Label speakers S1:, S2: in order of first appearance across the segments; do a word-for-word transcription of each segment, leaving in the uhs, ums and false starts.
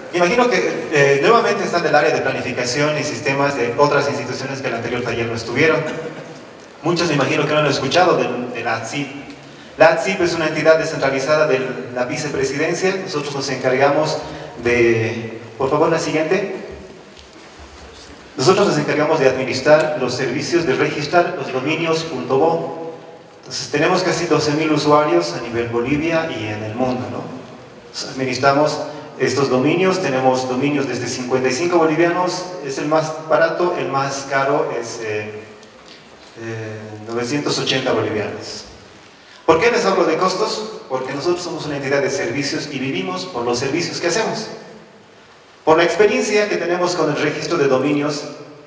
S1: me imagino que eh, nuevamente están del área de planificación y sistemas de otras instituciones que el anterior taller no estuvieron. Muchos me imagino que no han escuchado de, de la A T S I P. La A T S I P es una entidad descentralizada de la vicepresidencia. Nosotros nos encargamos de... Por favor, la siguiente. Nosotros nos encargamos de administrar los servicios de registrar los dominios punto bo. Entonces tenemos casi doce mil usuarios a nivel Bolivia y en el mundo, ¿no? Entonces, administramos estos dominios, tenemos dominios desde cincuenta y cinco bolivianos, es el más barato, el más caro es eh, eh, novecientos ochenta bolivianos. ¿Por qué les hablo de costos? Porque nosotros somos una entidad de servicios y vivimos por los servicios que hacemos. Por la experiencia que tenemos con el registro de dominios,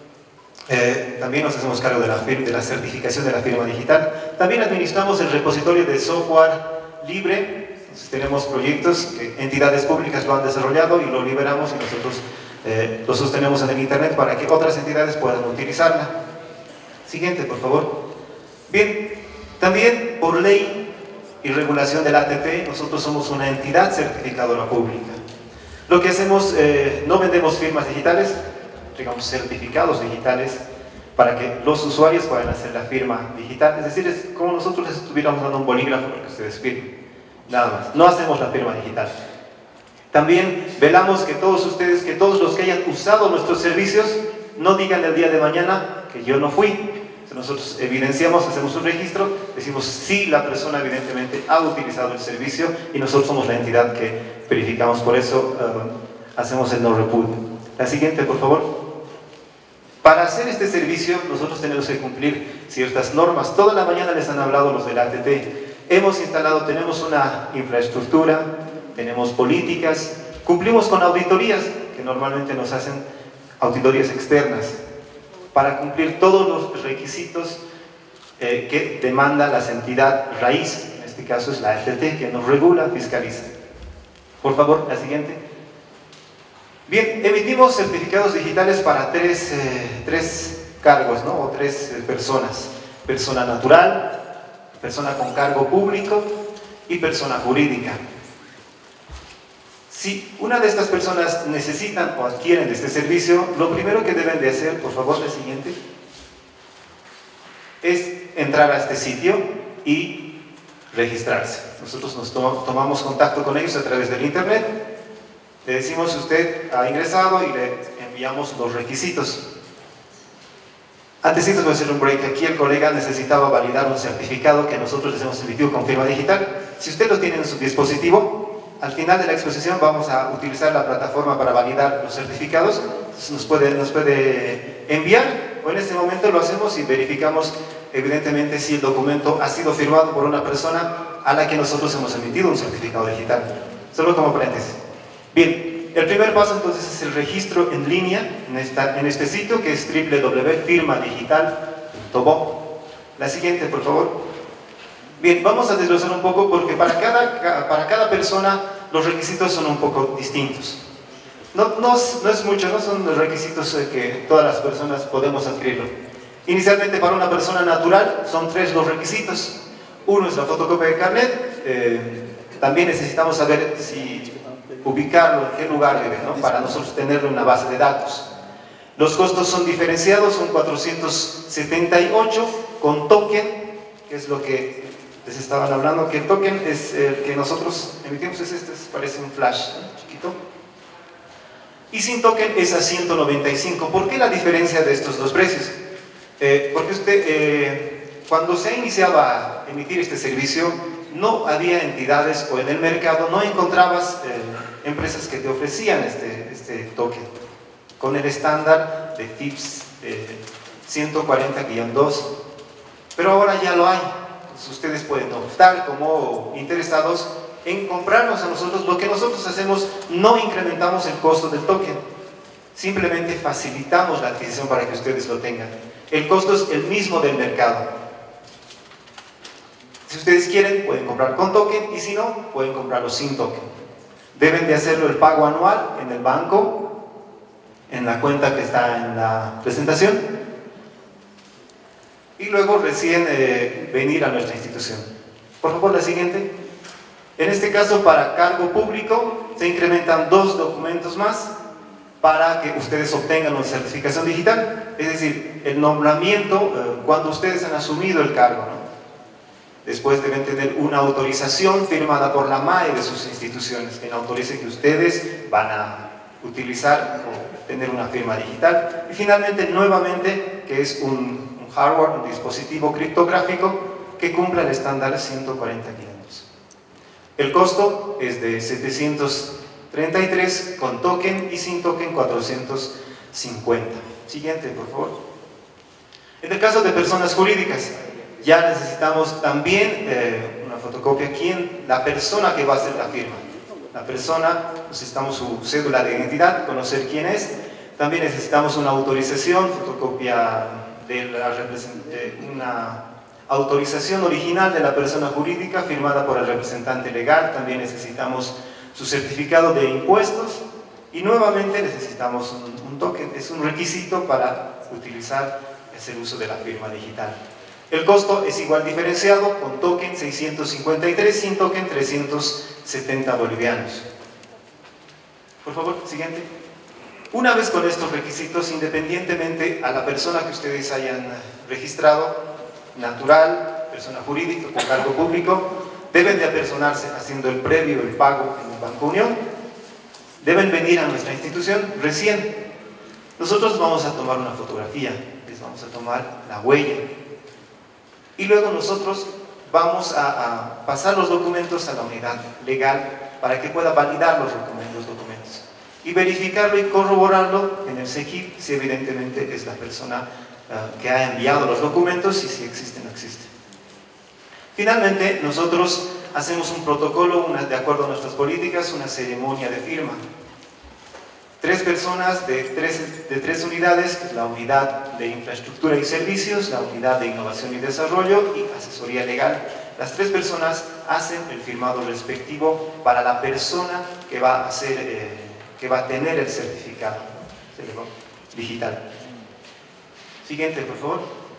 S1: eh, también nos hacemos cargo de la, de la certificación de la firma digital. También administramos el repositorio de software libre. Entonces tenemos proyectos que entidades públicas lo han desarrollado y lo liberamos y nosotros eh, lo sostenemos en el internet para que otras entidades puedan utilizarla. Siguiente, por favor. Bien, también por ley y regulación del A T T, nosotros somos una entidad certificadora pública. Lo que hacemos, eh, no vendemos firmas digitales, digamos certificados digitales para que los usuarios puedan hacer la firma digital, es decir, es como nosotros les estuviéramos dando un bolígrafo para que ustedes firmen, nada más, no hacemos la firma digital. También velamos que todos ustedes, que todos los que hayan usado nuestros servicios, no digan el día de mañana que yo no fui. Nosotros evidenciamos, hacemos un registro, decimos si la persona evidentemente ha utilizado el servicio y nosotros somos la entidad que verificamos, por eso uh, hacemos el no repudio. La siguiente, por favor. Para hacer este servicio nosotros tenemos que cumplir ciertas normas. Toda la mañana les han hablado los del A T T. Hemos instalado, tenemos una infraestructura, tenemos políticas, cumplimos con auditorías que normalmente nos hacen auditorías externas, para cumplir todos los requisitos eh, que demanda la entidad raíz, en este caso es la A T T, que nos regula, fiscaliza. Por favor, la siguiente. Bien, emitimos certificados digitales para tres, eh, tres cargos, ¿no? O tres eh, personas. Persona natural, persona con cargo público y persona jurídica. Si una de estas personas necesitan o adquieren este servicio, lo primero que deben de hacer, por favor, la siguiente, es entrar a este sitio y registrarse. Nosotros nos to tomamos contacto con ellos a través del internet, le decimos si usted ha ingresado y le enviamos los requisitos. Antes de voy a hacer un break. Aquí el colega necesitaba validar un certificado que nosotros les hemos emitido con firma digital. Si usted lo tiene en su dispositivo, al final de la exposición vamos a utilizar la plataforma para validar los certificados. Nos puede, nos puede enviar, o en este momento lo hacemos y verificamos evidentemente si el documento ha sido firmado por una persona a la que nosotros hemos emitido un certificado digital. Solo como paréntesis. Bien, el primer paso entonces es el registro en línea en, esta, en este sitio que es doble u doble u doble u punto firma digital punto bo. La siguiente, por favor. Bien, vamos a desglosar un poco porque para cada, para cada persona los requisitos son un poco distintos. No, no, no es mucho, no son los requisitos que todas las personas podemos adquirirlo. Inicialmente para una persona natural son tres los requisitos. Uno es la fotocopia de carnet, eh, también necesitamos saber si ubicarlo, en qué lugar vive, ¿no? Para nosotros tenerlo en una base de datos. Los costos son diferenciados, son cuatrocientos setenta y ocho con token, que es lo que les estaban hablando, que el token es el que nosotros emitimos, es este, parece un flash, ¿no? Chiquito. Y sin token es a ciento noventa y cinco. ¿Por qué la diferencia de estos dos precios? Eh, porque usted, eh, cuando se ha iniciado a emitir este servicio, no había entidades o en el mercado no encontrabas eh, empresas que te ofrecían este, este token con el estándar de F I P S eh, ciento cuarenta guión dos, pero ahora ya lo hay. Entonces ustedes pueden optar como interesados en comprarnos a nosotros. Lo que nosotros hacemos, no incrementamos el costo del token, simplemente facilitamos la adquisición para que ustedes lo tengan. El costo es el mismo del mercado. Si ustedes quieren, pueden comprar con token, y si no, pueden comprarlo sin token. Deben de hacerlo el pago anual en el banco, en la cuenta que está en la presentación, y luego recién eh, venir a nuestra institución. Por favor, la siguiente. En este caso, para cargo público, se incrementan dos documentos más para que ustedes obtengan una certificación digital, es decir, el nombramiento, eh, cuando ustedes han asumido el cargo, ¿no? Después deben tener una autorización firmada por la M A E de sus instituciones, que autorice que ustedes van a utilizar o tener una firma digital. Y finalmente, nuevamente, que es un, un hardware, un dispositivo criptográfico que cumpla el estándar ciento cuarenta quinientos. El costo es de setecientos treinta y tres con token y sin token cuatrocientos cincuenta. Siguiente, por favor. En el caso de personas jurídicas, ya necesitamos también eh, una fotocopia. ¿Quién? La persona que va a hacer la firma. La persona, necesitamos su cédula de identidad, conocer quién es. También necesitamos una autorización, fotocopia de, la, de una autorización original de la persona jurídica firmada por el representante legal. También necesitamos su certificado de impuestos y nuevamente necesitamos un, un token. Es un requisito para utilizar, hacer uso de la firma digital. El costo es igual diferenciado, con token seiscientos cincuenta y tres, sin token trescientos setenta bolivianos. Por favor, siguiente. Una vez con estos requisitos, independientemente a la persona que ustedes hayan registrado, natural, persona jurídica, con cargo público, deben de apersonarse haciendo el previo, el pago en el Banco Unión. Deben venir a nuestra institución recién. Nosotros vamos a tomar una fotografía, les vamos a tomar la huella. Y luego nosotros vamos a, a pasar los documentos a la unidad legal para que pueda validar los documentos, los documentos y verificarlo y corroborarlo en el C E G I P si evidentemente es la persona uh, que ha enviado los documentos y si existe o no existe. Finalmente, nosotros hacemos un protocolo, una, de acuerdo a nuestras políticas, una ceremonia de firma. Tres personas de tres, de tres unidades, que es la unidad de infraestructura y servicios, la unidad de innovación y desarrollo y asesoría legal. Las tres personas hacen el firmado respectivo para la persona que va a, hacer, eh, que va a tener el certificado digital. Siguiente, por favor.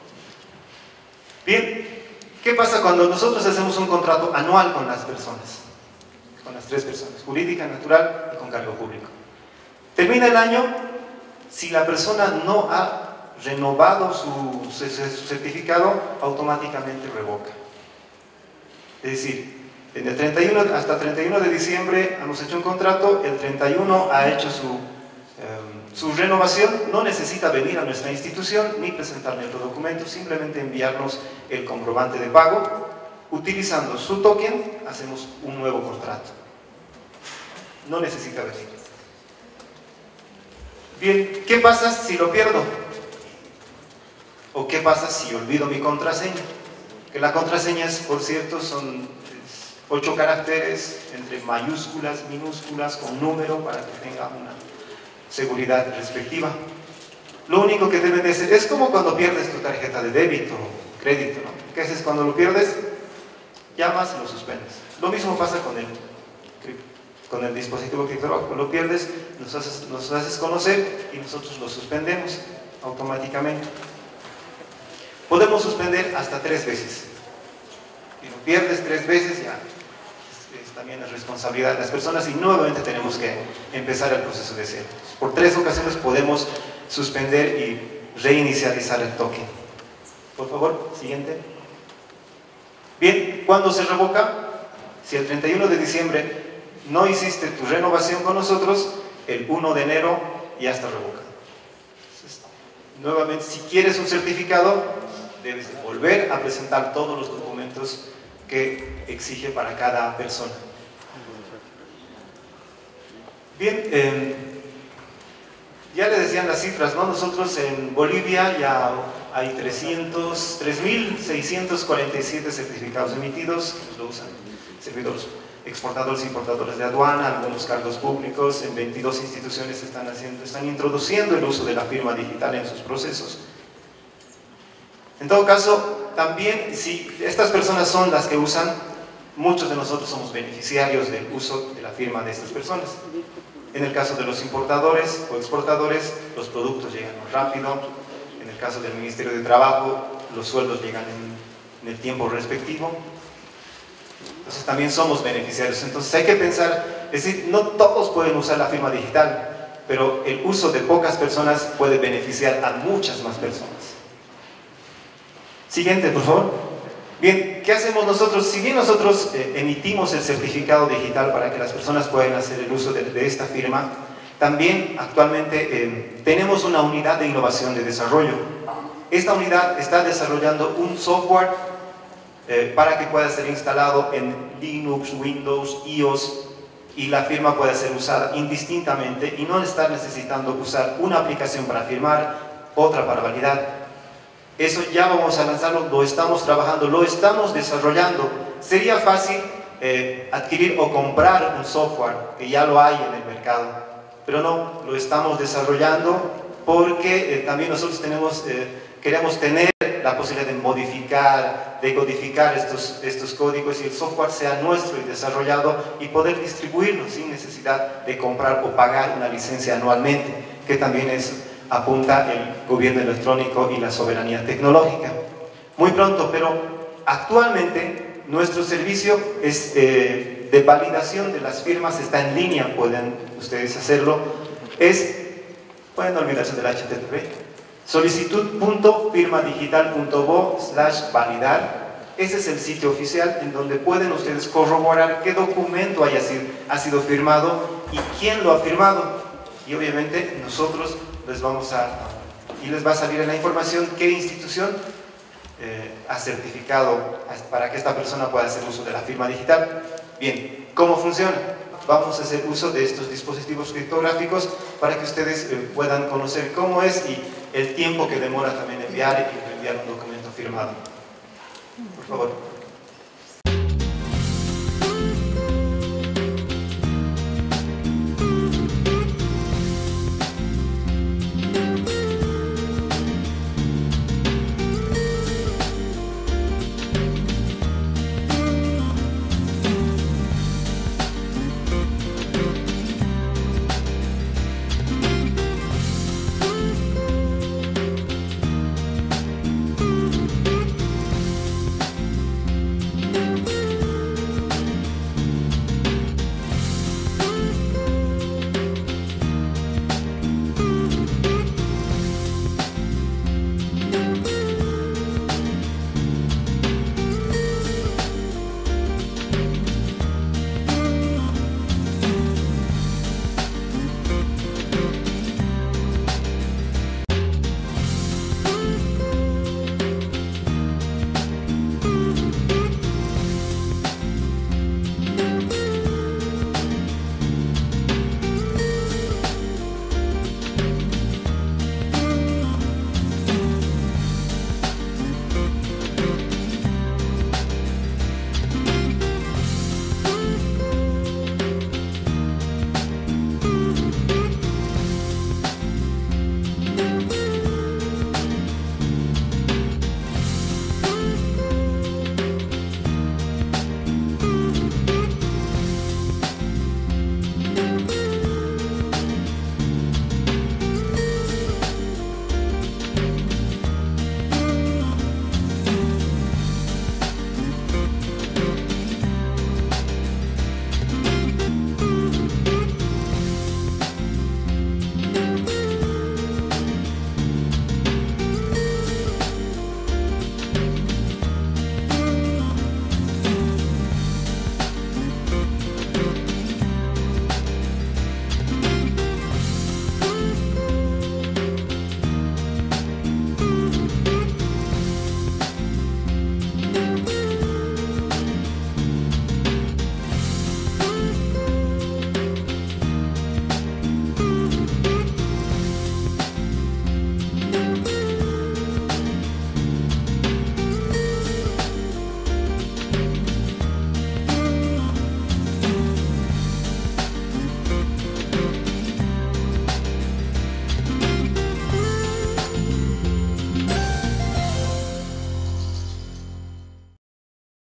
S1: Bien, ¿qué pasa cuando nosotros hacemos un contrato anual con las personas? Con las tres personas, jurídica, natural y con cargo público. Termina el año, si la persona no ha renovado su, su, su certificado, automáticamente revoca. Es decir, en el treinta y uno, hasta el treinta y uno de diciembre hemos hecho un contrato, el treinta y uno ha hecho su, eh, su renovación, no necesita venir a nuestra institución ni presentar nuestro documento, simplemente enviarnos el comprobante de pago. Utilizando su token, hacemos un nuevo contrato. No necesita venir. Bien, ¿qué pasa si lo pierdo? ¿O qué pasa si olvido mi contraseña? Que la contraseña, es, por cierto, son ocho caracteres entre mayúsculas, minúsculas, con número para que tenga una seguridad respectiva. Lo único que deben de hacer es como cuando pierdes tu tarjeta de débito o crédito, ¿no? ¿Qué haces cuando lo pierdes? Llamas y lo suspendes. Lo mismo pasa con el con el dispositivo criptográfico. Lo pierdes, nos haces, nos haces conocer y nosotros lo suspendemos automáticamente. Podemos suspender hasta tres veces. Si lo pierdes tres veces, ya es, es también la responsabilidad de las personas y nuevamente tenemos que empezar el proceso de cero. Por tres ocasiones podemos suspender y reinicializar el token. Por favor, siguiente. Bien, ¿cuándo se revoca? Si el treinta y uno de diciembre no hiciste tu renovación con nosotros, el uno de enero ya está revocado. Entonces, nuevamente, si quieres un certificado, debes de volver a presentar todos los documentos que exige para cada persona. Bien, eh, ya le decían las cifras, ¿no? Nosotros en Bolivia ya hay trescientos, tres mil seiscientos cuarenta y siete certificados emitidos, lo usan servidores exportadores e importadores de aduana, algunos cargos públicos, en veintidós instituciones están, haciendo, están introduciendo el uso de la firma digital en sus procesos. En todo caso, también, si estas personas son las que usan, muchos de nosotros somos beneficiarios del uso de la firma de estas personas. En el caso de los importadores o exportadores, los productos llegan más rápido. En el caso del Ministerio de Trabajo, los sueldos llegan en, en el tiempo respectivo. Entonces también somos beneficiarios. Entonces hay que pensar Es decir, no todos pueden usar la firma digital, pero el uso de pocas personas puede beneficiar a muchas más personas. Siguiente, por favor. Bien, ¿qué hacemos nosotros? Si bien nosotros eh, emitimos el certificado digital para que las personas puedan hacer el uso de, de esta firma, también actualmente eh, tenemos una unidad de innovación de desarrollo. Esta unidad está desarrollando un software eh, para que pueda ser instalado en Linux, Windows, iOS, y la firma puede ser usada indistintamente y no estar necesitando usar una aplicación para firmar, otra para validar. Eso ya vamos a lanzarlo, lo estamos trabajando, lo estamos desarrollando. Sería fácil eh, adquirir o comprar un software que ya lo hay en el mercado, pero no, lo estamos desarrollando porque eh, también nosotros tenemos, eh, queremos tener la posibilidad de modificar, de codificar estos, estos códigos y el software sea nuestro y desarrollado y poder distribuirlo sin necesidad de comprar o pagar una licencia anualmente, que también es, apunta el gobierno electrónico y la soberanía tecnológica. Muy pronto, pero actualmente nuestro servicio es, eh, de validación de las firmas está en línea, pueden ustedes hacerlo, es, pueden olvidarse del H T T P, solicitud punto firma digital punto bo slash validar. Ese es el sitio oficial en donde pueden ustedes corroborar qué documento haya sido, ha sido firmado y quién lo ha firmado. Y obviamente nosotros les vamos a, y les va a salir en la información qué institución eh, ha certificado para que esta persona pueda hacer uso de la firma digital. Bien, ¿cómo funciona? Vamos a hacer uso de estos dispositivos criptográficos para que ustedes eh, puedan conocer cómo es y el tiempo que demora también enviar y enviar un documento firmado. Por favor.